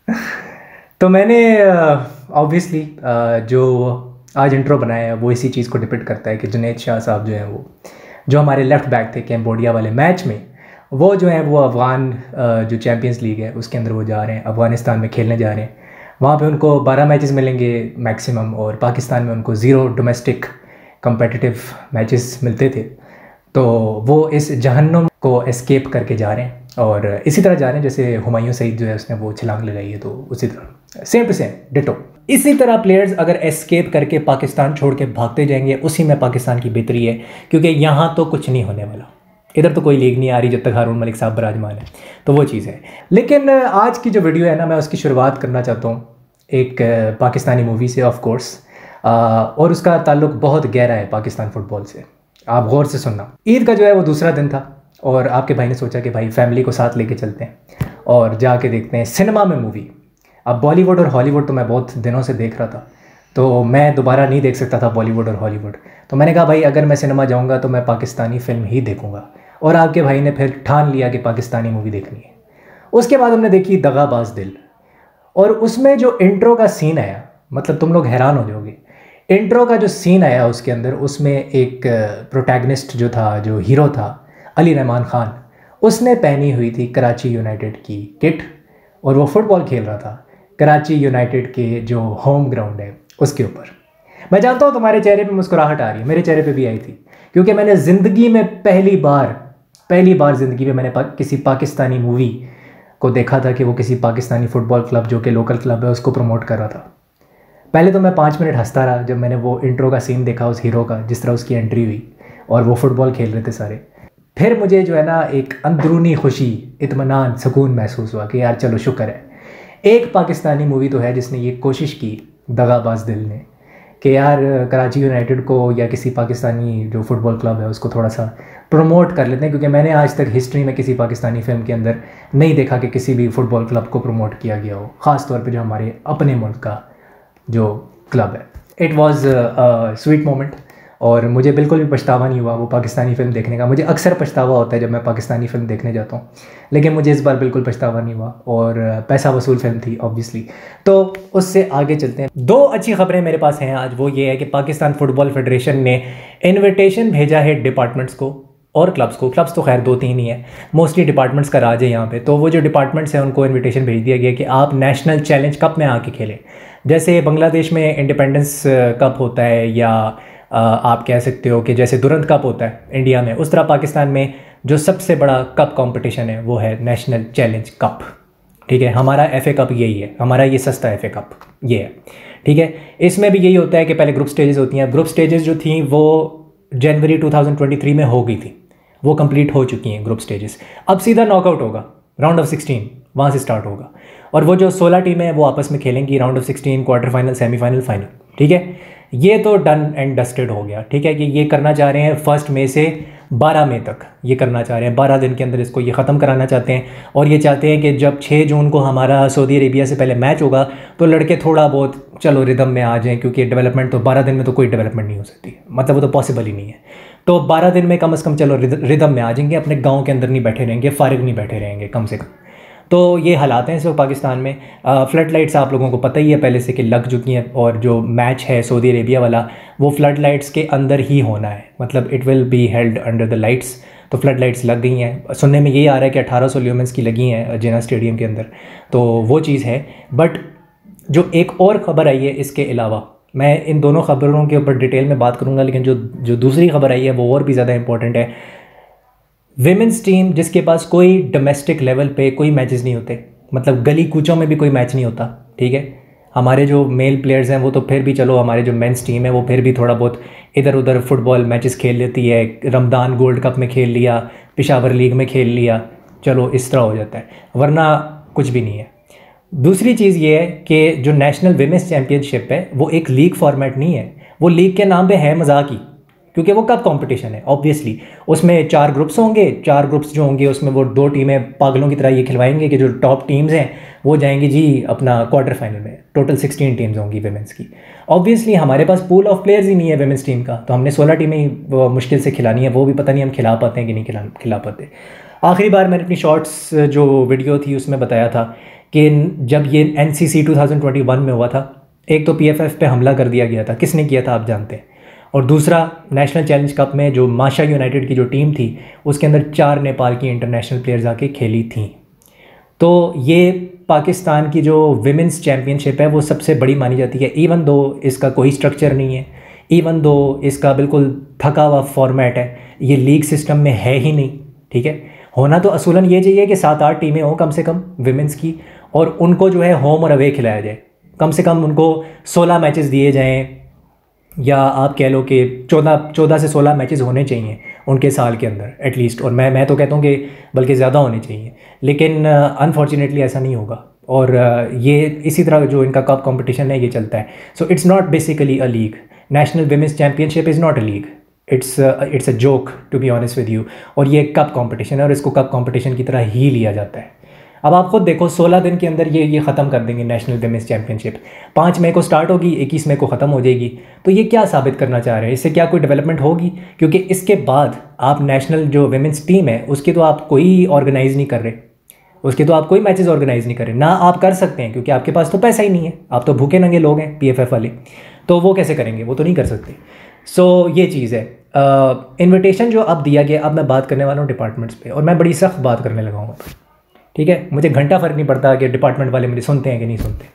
तो मैंने ऑब्वियसली जो आज इंट्रो बनाया है वो इसी चीज़ को डिपिक्ट करता है कि जुनैद शाह साहब जो हैं वो जो हमारे लेफ़्ट बैक थे कैम्बोडिया वाले मैच में, वो जो है वो अफ़गान जो चैम्पियंस लीग है उसके अंदर वो जा रहे हैं, अफ़गानिस्तान में खेलने जा रहे हैं। वहाँ पे उनको 12 मैचेस मिलेंगे मैक्सिमम, और पाकिस्तान में उनको 0 डोमेस्टिक कम्पिटिटिव मैचेस मिलते थे। तो वो इस जहन्नुम को एस्केप करके जा रहे हैं, और इसी तरह जा रहे हैं जैसे हुमायूं सईद जो है उसने वो छलांग लगाई है, तो उसी तरह सेम टू सेम डिटो। इसी तरह प्लेयर्स अगर एस्केप करके पाकिस्तान छोड़ के भागते जाएंगे, उसी में पाकिस्तान की बेहतरी है, क्योंकि यहाँ तो कुछ नहीं होने वाला। इधर तो कोई लीग नहीं आ रही जब तक हारून मलिक साहब बराजमान है, तो वो चीज़ है। लेकिन आज की जो वीडियो है ना, मैं उसकी शुरुआत करना चाहता हूँ एक पाकिस्तानी मूवी से ऑफ कोर्स, और उसका ताल्लुक बहुत गहरा है पाकिस्तान फ़ुटबॉल से। आप गौर से सुनना। ईद का जो है वो दूसरा दिन था, और आपके भाई ने सोचा कि भाई फैमिली को साथ लेके चलते हैं और जाके देखते हैं सिनेमा में मूवी। अब बॉलीवुड और हॉलीवुड तो मैं बहुत दिनों से देख रहा था, तो मैं दोबारा नहीं देख सकता था बॉलीवुड और हॉलीवुड। तो मैंने कहा भाई अगर मैं सिनेमा जाऊंगा तो मैं पाकिस्तानी फ़िल्म ही देखूंगा, और आपके भाई ने फिर ठान लिया कि पाकिस्तानी मूवी देखनी है। उसके बाद हमने देखी दगाबाज दिल, और उसमें जो इंट्रो का सीन आया, मतलब तुम लोग हैरान हो जाओगे। इंट्रो का जो सीन आया उसके अंदर, उसमें एक प्रोटैगनिस्ट जो था, जो हीरो था, अली रहमान ख़ान, उसने पहनी हुई थी कराची यूनाइटेड की किट, और वो फुटबॉल खेल रहा था कराची यूनाइटेड के जो होम ग्राउंड है उसके ऊपर। मैं जानता हूँ तुम्हारे चेहरे पे मुस्कुराहट आ रही है, मेरे चेहरे पे भी आई थी, क्योंकि मैंने ज़िंदगी में पहली बार ज़िंदगी में मैंने किसी पाकिस्तानी मूवी को देखा था कि वो किसी पाकिस्तानी फ़ुटबॉल क्लब जो कि लोकल क्लब है उसको प्रमोट कर रहा था। पहले तो मैं 5 मिनट हंसता रहा जब मैंने वो इंट्रो का सीन देखा उस हीरो का, जिस तरह उसकी एंट्री हुई और वो फुटबॉल खेल रहे थे सारे। फिर मुझे जो है ना एक अंदरूनी खुशी, इत्मीनान, सुकून महसूस हुआ कि यार चलो शुक्र है एक पाकिस्तानी मूवी तो है जिसने ये कोशिश की, दगाबाज दिल ने, कि यार कराची यूनाइटेड को या किसी पाकिस्तानी जो फुटबॉल क्लब है उसको थोड़ा सा प्रमोट कर लेते हैं। क्योंकि मैंने आज तक हिस्ट्री में किसी पाकिस्तानी फ़िल्म के अंदर नहीं देखा कि किसी भी फुटबॉल क्लब को प्रमोट किया गया हो, ख़ास तौर पे जो हमारे अपने मुल्क का जो क्लब है। इट वॉज़ स्वीट मोमेंट, और मुझे बिल्कुल भी पछतावा नहीं हुआ वो पाकिस्तानी फ़िल्म देखने का। मुझे अक्सर पछतावा होता है जब मैं पाकिस्तानी फ़िल्म देखने जाता हूँ, लेकिन मुझे इस बार बिल्कुल पछतावा नहीं हुआ, और पैसा वसूल फ़िल्म थी ऑब्वियसली। तो उससे आगे चलते हैं। 2 अच्छी खबरें मेरे पास हैं आज। वो ये है कि पाकिस्तान फ़ुटबॉल फेडरेशन ने इन्विटेशन भेजा है डिपार्टमेंट्स को और क्लब्स को। क्लब्स तो खैर 2-3 ही है, मोस्टली डिपार्टमेंट्स का राज है यहाँ पे। तो वो जो डिपार्टमेंट्स हैं उनको इन्विटेशन भेज दिया गया कि आप नेशनल चैलेंज कप में आके खेलें। जैसे बांग्लादेश में इंडिपेंडेंस कप होता है, या आप कह सकते हो कि जैसे दुरंत कप होता है इंडिया में, उस तरह पाकिस्तान में जो सबसे बड़ा कप कंपटीशन है वो है नेशनल चैलेंज कप। ठीक है, हमारा FA कप यही है, हमारा ये सस्ता FA कप ये है। ठीक है, इसमें भी यही होता है कि पहले ग्रुप स्टेजेस होती हैं। ग्रुप स्टेजेस जो थी वो जनवरी 2023 में हो गई थी, वो कंप्लीट हो चुकी हैं ग्रुप स्टेजेस। अब सीधा नॉकआउट होगा, राउंड ऑफ 16 वहाँ से स्टार्ट होगा, और वो जो 16 टीमें हैं वो आपस में खेलेंगी round of 16, quarter final, semifinal, final. ठीक है, ये तो डन एंड डस्टेड हो गया। ठीक है, कि ये करना चाह रहे हैं 1 मई से 12 मई तक, ये करना चाह रहे हैं 12 दिन के अंदर इसको ये ख़त्म कराना चाहते हैं। और ये चाहते हैं कि जब 6 जून को हमारा सऊदी अरेबिया से पहले मैच होगा तो लड़के थोड़ा बहुत चलो रिदम में आ जाएं, क्योंकि डेवलपमेंट तो 12 दिन में तो कोई डेवलपमेंट नहीं हो सकती, मतलब वो तो पॉसिबल ही नहीं है। तो 12 दिन में कम से कम चलो रिदम में आ जाएंगे, अपने गाँव के अंदर नहीं बैठे रहेंगे, फारिग नहीं बैठे रहेंगे कम से कम। तो ये हालात हैं इस वक्त पाकिस्तान में। फ्लड लाइट्स आप लोगों को पता ही है पहले से कि लग चुकी हैं, और जो मैच है सऊदी अरेबिया वाला वो फ्लड लाइट्स के अंदर ही होना है, मतलब it will be held under the lights. तो फ्लड लाइट्स लग गई हैं। सुनने में यही आ रहा है कि 1800 ल्यूमेंस की लगी हैं जिना स्टेडियम के अंदर, तो वो चीज़ है। बट जो एक और ख़बर आई है इसके अलावा, मैं इन दोनों ख़बरों के ऊपर डिटेल में बात करूँगा, लेकिन जो दूसरी खबर आई है वो और भी ज़्यादा इंपॉर्टेंट है। विमेंस टीम जिसके पास कोई डोमेस्टिक लेवल पे कोई मैचेस नहीं होते, मतलब गली कूचों में भी कोई मैच नहीं होता। ठीक है, हमारे जो मेल प्लेयर्स हैं वो तो फिर भी चलो, हमारे जो मेंस टीम है वो फिर भी थोड़ा बहुत इधर उधर फुटबॉल मैचेस खेल लेती है, रमदान गोल्ड कप में खेल लिया, पेशावर लीग में खेल लिया, चलो इस तरह हो जाता है, वरना कुछ भी नहीं है। दूसरी चीज़ ये है कि जो नेशनल विमेंस चैम्पियनशिप है वो एक लीग फॉर्मेट नहीं है, वो लीग के नाम पे है मजाक ही, क्योंकि वो कप कंपटीशन है ऑब्वियसली। उसमें 4 ग्रुप्स होंगे, 4 ग्रुप्स जो होंगे उसमें वो 2 टीमें पागलों की तरह ये खिलवाएंगे कि जो टॉप टीम्स हैं वो जाएंगी जी अपना क्वार्टर फाइनल में। टोटल 16 टीम्स होंगी विमेंस की। ऑब्वियसली हमारे पास पूल ऑफ प्लेयर्स ही नहीं है विमेंस टीम का, तो हमने 16 टीमें ही मुश्किल से खिलानी है, वो भी पता नहीं हम खिला पाते हैं कि नहीं खिला पाते। आखिरी बार मैंने अपनी शॉर्ट्स जो वीडियो थी उसमें बताया था कि जब ये NCC 2021 में हुआ था, एक तो PFF पे हमला कर दिया गया था, किसने किया था आप जानते हैं, और दूसरा नेशनल चैलेंज कप में जो माशा यूनाइटेड की जो टीम थी उसके अंदर 4 नेपाल की इंटरनेशनल प्लेयर्स आके खेली थी। तो ये पाकिस्तान की जो विमेंस चैम्पियनशिप है वो सबसे बड़ी मानी जाती है, इवन दो इसका कोई स्ट्रक्चर नहीं है, इवन दो इसका बिल्कुल थका हुआ फॉर्मेट है, ये लीग सिस्टम में है ही नहीं। ठीक है, होना तो असूलन ये चाहिए कि 7-8 टीमें हों कम से कम विमेंस की, और उनको जो है होम और अवे खिलाया जाए, कम से कम उनको 16 मैचेस दिए जाएं, या आप कह लो कि 14 से 16 मैचेस होने चाहिए उनके साल के अंदर एटलीस्ट, और मैं तो कहता हूँ कि बल्कि ज़्यादा होने चाहिए, लेकिन अनफॉर्चुनेटली ऐसा नहीं होगा। और ये इसी तरह जो इनका कप कंपटीशन है ये चलता है। So it's not basically a league, national women's championship is not a league, it's a joke to be honest with you. और ये कप कंपटीशन है और इसको कप कंपटीशन की तरह ही लिया जाता है। अब आप खुद देखो 16 दिन के अंदर ये ख़त्म कर देंगे नेशनल विमेंस चैम्पियनशिप, 5 मई को स्टार्ट होगी, 21 मई को ख़त्म हो जाएगी। तो ये क्या साबित करना चाह रहे हैं, इससे क्या कोई डेवलपमेंट होगी? क्योंकि इसके बाद आप नेशनल जो विमेंस टीम है उसकी तो आप कोई ऑर्गेनाइज़ नहीं कर रहे, उसके तो आप कोई मैचेस ऑर्गेनाइज़ नहीं कर रहे, ना आप कर सकते हैं क्योंकि आपके पास तो पैसा ही नहीं है, आप तो भूखे नंगे लोग हैं PFF वाले, तो वो कैसे करेंगे, वो तो नहीं कर सकते। सो ये चीज़ है। इन्विटेशन जो अब दिया गया, अब मैं बात करने वाला हूँ डिपार्टमेंट्स पे, और मैं बड़ी सख्त बात करने लगा हूँ। ठीक है, मुझे घंटा फ़र्क नहीं पड़ता कि डिपार्टमेंट वाले मुझे सुनते हैं कि नहीं सुनते।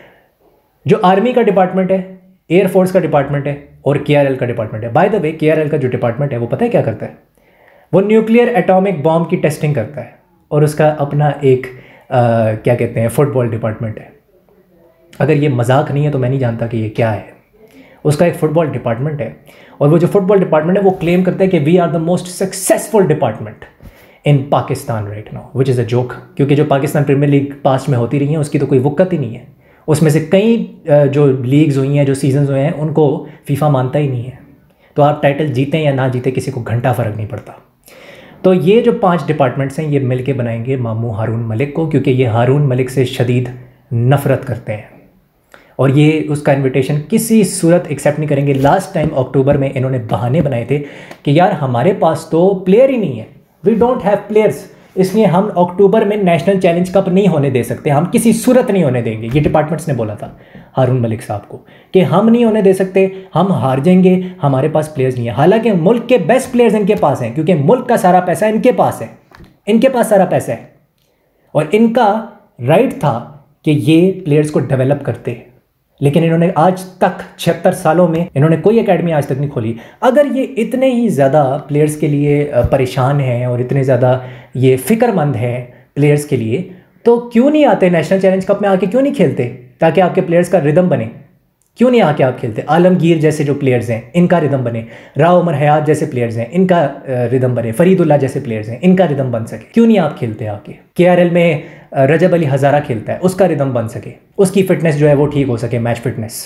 जो आर्मी का डिपार्टमेंट है, एयरफोर्स का डिपार्टमेंट है और KRL का डिपार्टमेंट है। बाय द वे KRL का जो डिपार्टमेंट है वो पता है क्या करता है? वो न्यूक्लियर एटॉमिक बॉम्ब की टेस्टिंग करता है, और उसका अपना एक क्या कहते हैं फुटबॉल डिपार्टमेंट है। अगर ये मजाक नहीं है तो मैं नहीं जानता कि ये क्या है। उसका एक फुटबॉल डिपार्टमेंट है, और वो जो फुटबॉल डिपार्टमेंट है वो क्लेम करता है कि we are the most successful department in Pakistan right now, which is a joke, क्योंकि जो पाकिस्तान प्रीमियर लीग पास्ट में होती रही है उसकी तो कोई वक़्त ही नहीं है। उसमें से कई जो लीग्स हुई हैं, जो सीजन्स हुए हैं, उनको फीफा मानता ही नहीं है। तो आप टाइटल जीतें या ना जीतें किसी को घंटा फ़र्क नहीं पड़ता। तो ये जो 5 डिपार्टमेंट्स हैं ये मिल के बनाएंगे मामू हारून मलिक को, क्योंकि ये हारून मलिक से शदीद नफ़रत करते हैं और ये उसका इनविटेशन किसी सूरत एक्सेप्ट नहीं करेंगे। लास्ट टाइम अक्टूबर में इन्होंने बहाने बनाए थे कि यार हमारे पास तो प्लेयर ही नहीं है, वी डोंट हैव प्लेयर्स, इसलिए हम अक्टूबर में नेशनल चैलेंज कप नहीं होने दे सकते, हम किसी सूरत नहीं होने देंगे। ये डिपार्टमेंट्स ने बोला था हारून मलिक साहब को कि हम नहीं होने दे सकते, हम हार जाएंगे, हमारे पास प्लेयर्स नहीं है। हालांकि मुल्क के बेस्ट प्लेयर्स इनके पास हैं, क्योंकि मुल्क का सारा पैसा इनके पास है, इनके पास सारा पैसा है, और इनका राइट था कि ये प्लेयर्स को डेवलप करते। लेकिन इन्होंने आज तक 76 सालों में इन्होंने कोई एकेडमी आज तक नहीं खोली। अगर ये इतने ही ज़्यादा प्लेयर्स के लिए परेशान हैं और इतने ज़्यादा ये फ़िक्रमंद हैं प्लेयर्स के लिए, तो क्यों नहीं आते नेशनल चैलेंज कप में आके, क्यों नहीं खेलते ताकि आपके प्लेयर्स का रिदम बने? क्यों नहीं आके आप खेलते? आलमगीर जैसे जो प्लेयर्स हैं इनका रिदम बने, राव उमर हयात जैसे प्लेयर्स हैं इनका रिदम बने, फरीदुल्ला जैसे प्लेयर्स हैं इनका रिदम बन सके। क्यों नहीं आप खेलते आके? KRL में रजब अली हज़ारा खेलता है, उसका रिदम बन सके, उसकी फिटनेस जो है वो ठीक हो सके, मैच फिटनेस।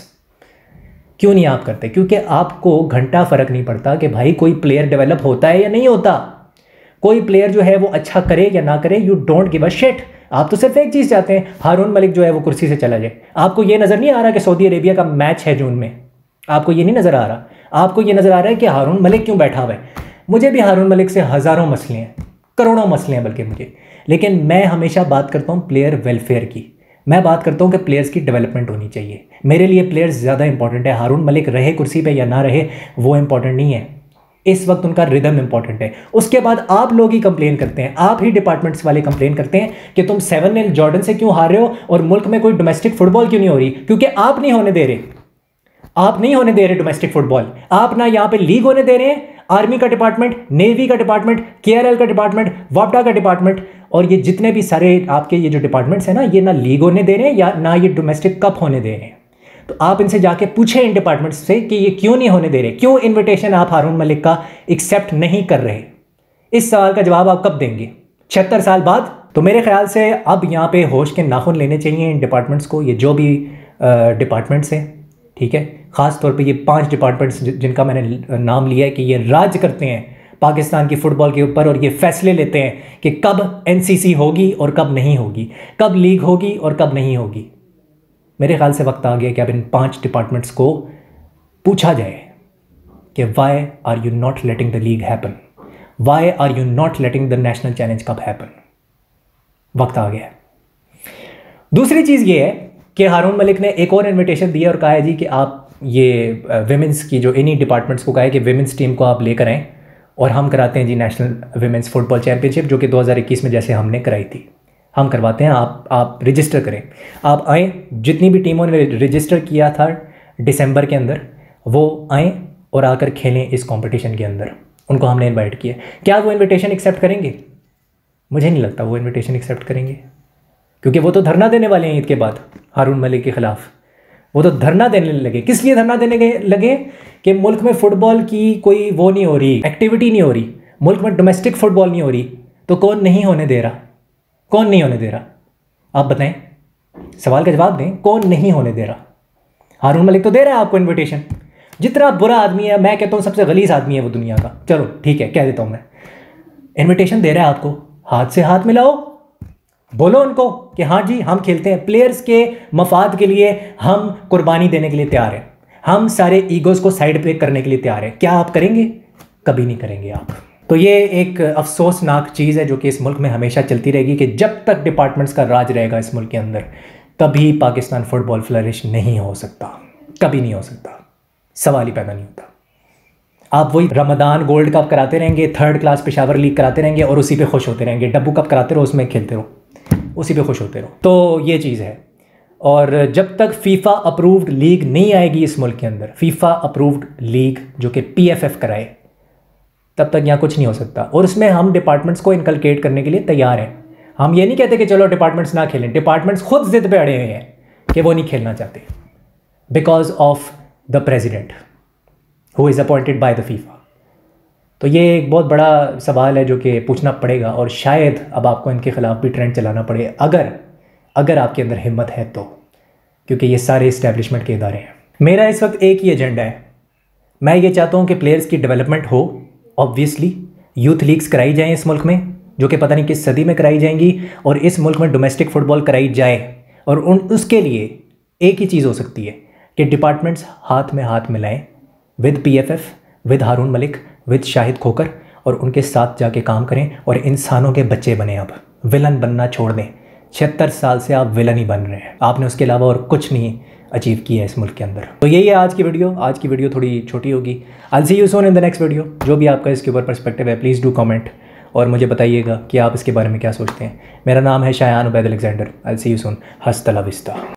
क्यों नहीं आप करते? क्योंकि आपको घंटा फ़र्क नहीं पड़ता कि भाई कोई प्लेयर डेवलप होता है या नहीं होता, कोई प्लेयर जो है वो अच्छा करे या ना करे, you don't give a shit. आप तो सिर्फ एक चीज़ चाहते हैं, हारून मलिक जो है वो कुर्सी से चला जाए। आपको ये नज़र नहीं आ रहा कि सऊदी अरेबिया का मैच है जून में? आपको ये नहीं नज़र आ रहा? आपको ये नज़र आ रहा है कि हारून मलिक क्यों बैठा हुआ है? मुझे भी हारून मलिक से हज़ारों मसले हैं, करोड़ों मसले हैं बल्कि मुझे, लेकिन मैं हमेशा बात करता हूँ प्लेयर वेलफेयर की। मैं बात करता हूँ कि प्लेयर्स की डेवलपमेंट होनी चाहिए। मेरे लिए प्लेयर्स ज़्यादा इंपॉर्टेंट है। हारून मलिक रहे कुर्सी पे या ना रहे वो इंपॉर्टेंट नहीं है, इस वक्त उनका रिदम इंपॉर्टेंट है। उसके बाद आप लोग ही कंप्लेन करते हैं, आप ही डिपार्टमेंट्स वाले कंप्लेन करते हैं कि तुम 7-0 जॉर्डन से क्यों हार रहे हो और मुल्क में कोई डोमेस्टिक फुटबॉल क्यों नहीं हो रही? क्योंकि आप नहीं होने दे रहे, आप नहीं होने दे रहे डोमेस्टिक फुटबॉल। आप ना यहाँ पे लीग होने दे रहे हैं, आर्मी का डिपार्टमेंट, नेवी का डिपार्टमेंट, KRL का डिपार्टमेंट, वापडा का डिपार्टमेंट, और ये जितने भी सारे आपके ये जो डिपार्टमेंट्स हैं ना, ये ना लीग होने दे रहे हैं या ना ये डोमेस्टिक कप होने दे रहे हैं। तो आप इनसे जाके पूछें इन डिपार्टमेंट्स से कि ये क्यों नहीं होने दे रहे, क्यों इन्विटेशन आप हारून मलिक का एक्सेप्ट नहीं कर रहे। इस सवाल का जवाब आप कब देंगे? 76 साल बाद? तो मेरे ख्याल से अब यहाँ पे होश के नाखून लेने चाहिए इन डिपार्टमेंट्स को, ये जो भी डिपार्टमेंट्स हैं, ठीक है। ख़ास तौर पे ये 5 डिपार्टमेंट्स जिनका मैंने नाम लिया है कि ये राज करते हैं पाकिस्तान की फ़ुटबॉल के ऊपर, और ये फैसले लेते हैं कि कब NCC होगी और कब नहीं होगी, कब लीग होगी और कब नहीं होगी। मेरे ख्याल से वक्त आ गया कि अब इन 5 डिपार्टमेंट्स को पूछा जाए कि why are you not letting the league happen, why are you not letting the national challenge cup happen. वक्त आ गया है। दूसरी चीज़ ये है कि हारून मलिक ने एक और इन्विटेशन दिया और कहा है जी कि आप ये विमेंस की जो इन्हीं डिपार्टमेंट्स को कहा है कि विमेंस टीम को आप लेकर आएँ और हम कराते हैं जी नेशनल विमेंस फुटबॉल चैम्पियनशिप, जो कि 2021 में जैसे हमने कराई थी, हम करवाते हैं। आप रजिस्टर करें, आप आएँ। जितनी भी टीमों ने रजिस्टर किया था दिसंबर के अंदर, वो आएँ और आकर खेलें इस कंपटीशन के अंदर। उनको हमने इनवाइट किया। क्या वो इनविटेशन एक्सेप्ट करेंगे? मुझे नहीं लगता वो इनविटेशन एक्सेप्ट करेंगे, क्योंकि वो तो धरना देने वाले हैं ईद के बाद हारून मलिक के ख़िलाफ़। वो तो धरना देने लगे। किस लिए धरना देने लगे? कि मुल्क में फ़ुटबॉल की कोई वो नहीं हो रही, एक्टिविटी नहीं हो रही, मुल्क में डोमेस्टिक फ़ुटबॉल नहीं हो रही। तो कौन नहीं होने दे रहा? कौन नहीं होने दे रहा? आप बताएं, सवाल का जवाब दें। कौन नहीं होने दे रहा? हारून मलिक तो दे रहा है आपको इन्विटेशन। जितना बुरा आदमी है, मैं कहता हूँ सबसे गलीज़ आदमी है वो दुनिया का, चलो ठीक है कह देता हूँ मैं, इन्विटेशन दे रहा है आपको। हाथ से हाथ मिलाओ, बोलो उनको कि हाँ जी हम खेलते हैं, प्लेयर्स के मफाद के लिए हम कुर्बानी देने के लिए तैयार हैं, हम सारे ईगोज़ को साइड पे करने के लिए तैयार हैं। क्या आप करेंगे? कभी नहीं करेंगे आप। तो ये एक अफसोसनाक चीज़ है जो कि इस मुल्क में हमेशा चलती रहेगी कि जब तक डिपार्टमेंट्स का राज रहेगा इस मुल्क के अंदर, कभी पाकिस्तान फुटबॉल फ्लरिश नहीं हो सकता, कभी नहीं हो सकता, सवाल ही पैदा नहीं होता। आप वही रमदान गोल्ड कप कराते रहेंगे, थर्ड क्लास पेशावर लीग कराते रहेंगे और उसी पे खुश होते रहेंगे। डब्बू कप कराते रहो, उसमें खेलते रहो, उसी पे खुश होते रहो। तो ये चीज़ है। और जब तक फीफा अप्रूव्ड लीग नहीं आएगी इस मुल्क के अंदर, फीफा अप्रूव्ड लीग जो कि PFF कराए, तब तक यहाँ कुछ नहीं हो सकता। और उसमें हम डिपार्टमेंट्स को इनकलकेट करने के लिए तैयार हैं। हम ये नहीं कहते कि चलो डिपार्टमेंट्स ना खेलें। डिपार्टमेंट्स खुद जिद पे अड़े हुए हैं कि वो नहीं खेलना चाहते, because of the president who is appointed by the FIFA. तो ये एक बहुत बड़ा सवाल है जो कि पूछना पड़ेगा, और शायद अब आपको इनके ख़िलाफ़ भी ट्रेंड चलाना पड़े, अगर आपके अंदर हिम्मत है तो, क्योंकि ये सारे इस्टेब्लिशमेंट के इदारे हैं। मेरा इस वक्त एक ही एजेंडा है। मैं ये चाहता हूँ कि प्लेयर्स की डेवलपमेंट हो। ऑब्वियसली यूथ लीग्स कराई जाएँ इस मुल्क में, जो कि पता नहीं किस सदी में कराई जाएंगी, और इस मुल्क में डोमेस्टिक फ़ुटबॉल कराई जाए। और उसके लिए एक ही चीज़ हो सकती है कि डिपार्टमेंट्स हाथ में हाथ मिलाएं with PFF, with Haroon Malik, with Shahid Khokhar, और उनके साथ जाके काम करें और इंसानों के बच्चे बने। अब विलन बनना छोड़ दें। 76 साल से आप विलन ही बन रहे हैं, आपने उसके अलावा और कुछ नहीं अचीव किया है इस मुल्क के अंदर। तो यही है आज की वीडियो। आज की वीडियो थोड़ी छोटी होगी। I will see you soon in the next video. जो भी आपका इसके ऊपर पर्सपेक्टिव है, प्लीज़ डू कमेंट और मुझे बताइएगा कि आप इसके बारे में क्या सोचते हैं। मेरा नाम है Shayan Ubaid Alexander. I will see you soon. हस्ता ला विस्ता।